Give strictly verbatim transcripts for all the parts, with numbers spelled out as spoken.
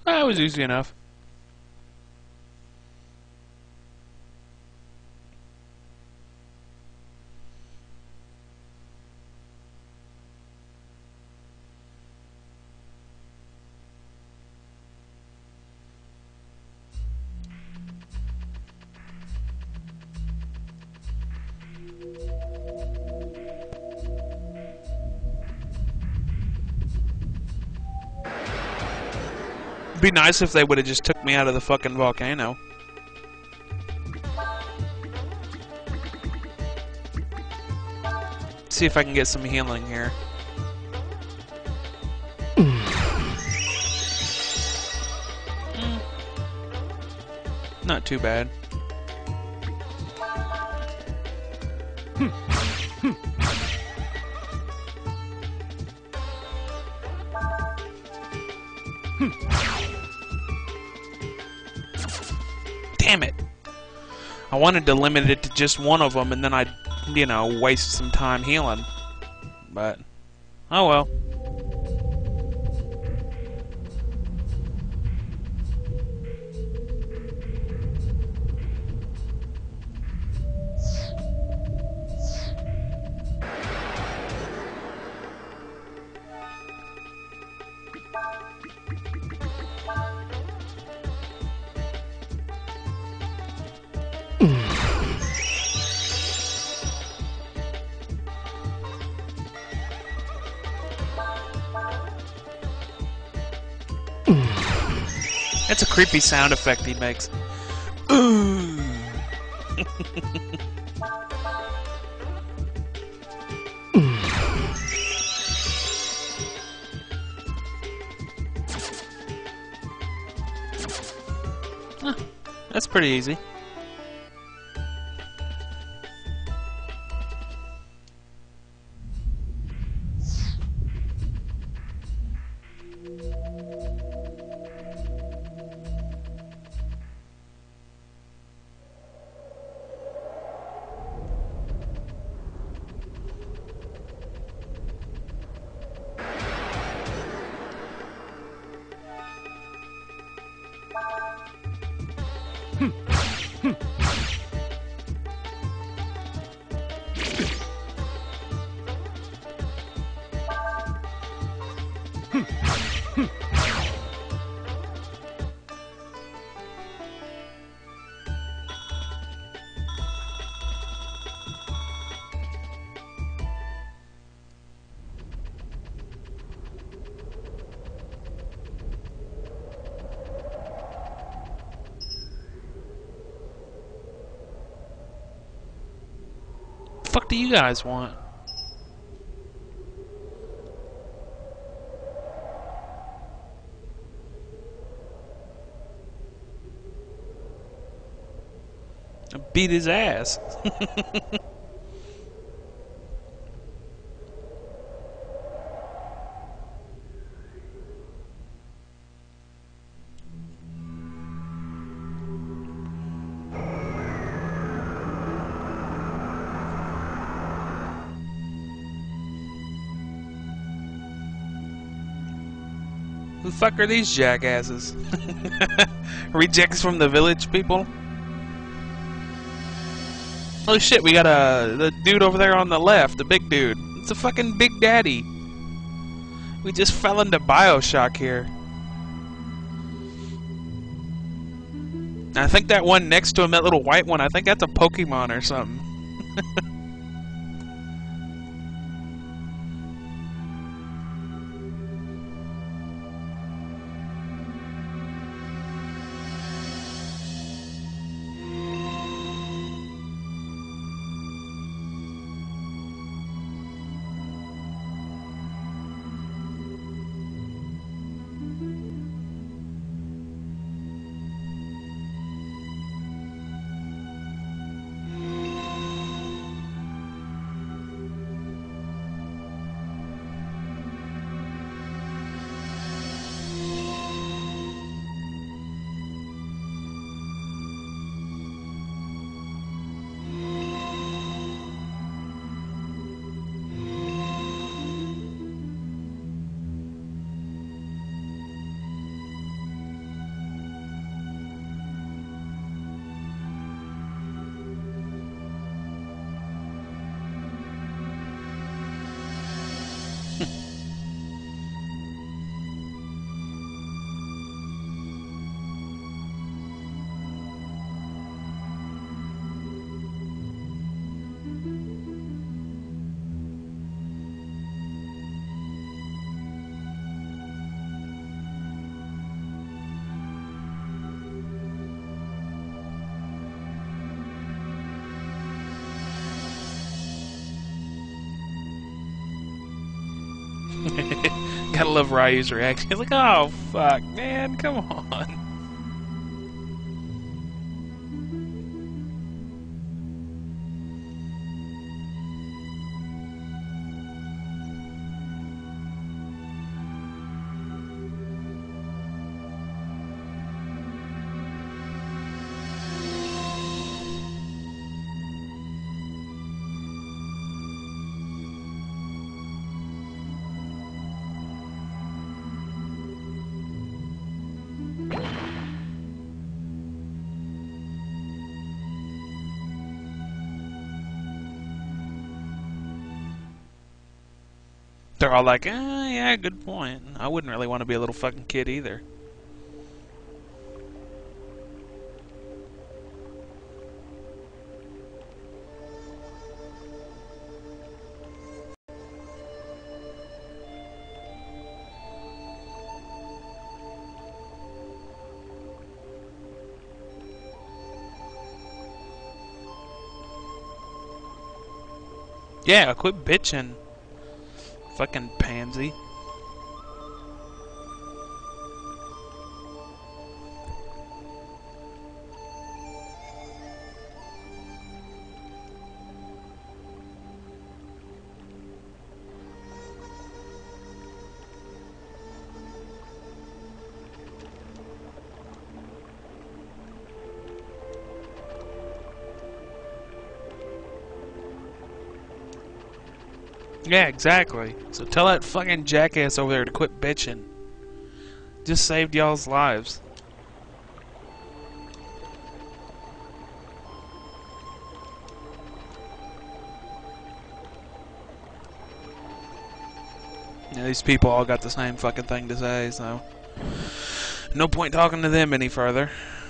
That was easy enough. It'd be nice if they would have just took me out of the fucking volcano. See if I can get some healing here. Mm. Not too bad. Damn it! I wanted to limit it to just one of them, and then I'd, you know, waste some time healing. But, oh well. That's a creepy sound effect he makes. Ooh. Huh, that's pretty easy. What the fuck do you guys want? I beat his ass. Who the fuck are these jackasses? Rejects from the village people? Oh shit, we got a the dude over there on the left, the big dude. It's a fucking Big Daddy. We just fell into Bioshock here. I think that one next to him, that little white one, I think that's a Pokemon or something. Gotta love Ryu's reaction. He's like, oh, fuck, man, come on. They're all like, eh, yeah, good point. I wouldn't really want to be a little fucking kid either. Yeah, quit bitching. Fucking pansy. Yeah, exactly. So tell that fucking jackass over there to quit bitching. Just saved y'all's lives. Yeah, these people all got the same fucking thing to say, so no point talking to them any further.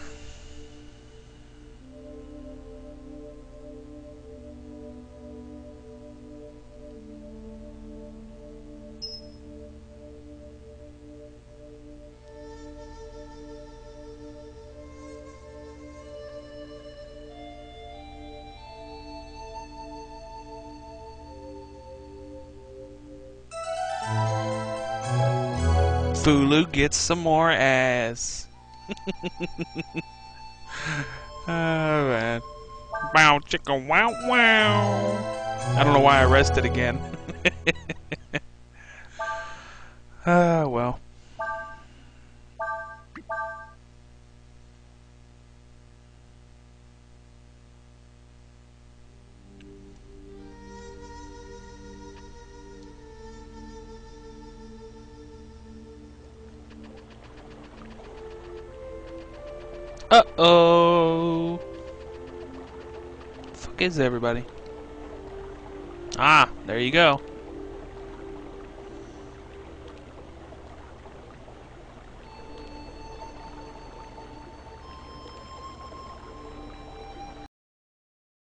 Fulu gets some more ass. Oh man. Bow chicka wow wow. I don't know why I rested again. Ah, uh, well. Uh-oh. Fuck is everybody? Ah, there you go.